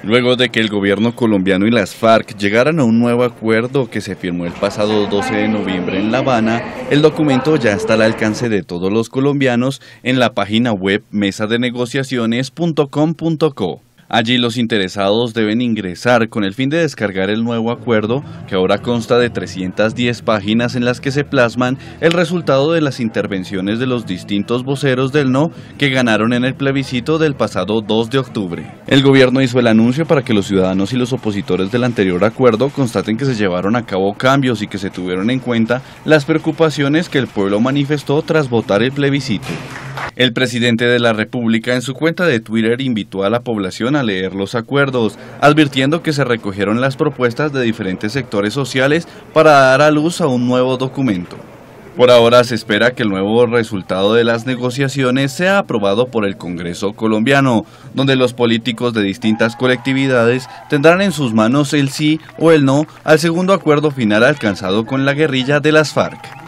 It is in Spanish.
Luego de que el gobierno colombiano y las FARC llegaran a un nuevo acuerdo que se firmó el pasado 12 de noviembre en La Habana, el documento ya está al alcance de todos los colombianos en la página web mesadenegociaciones.com.co. Allí los interesados deben ingresar con el fin de descargar el nuevo acuerdo, que ahora consta de 310 páginas en las que se plasman el resultado de las intervenciones de los distintos voceros del no que ganaron en el plebiscito del pasado 2 de octubre. El gobierno hizo el anuncio para que los ciudadanos y los opositores del anterior acuerdo constaten que se llevaron a cabo cambios y que se tuvieron en cuenta las preocupaciones que el pueblo manifestó tras votar el plebiscito. El presidente de la República en su cuenta de Twitter invitó a la población a leer los acuerdos, advirtiendo que se recogieron las propuestas de diferentes sectores sociales para dar a luz a un nuevo documento. Por ahora se espera que el nuevo resultado de las negociaciones sea aprobado por el Congreso colombiano, donde los políticos de distintas colectividades tendrán en sus manos el sí o el no al segundo acuerdo final alcanzado con la guerrilla de las FARC.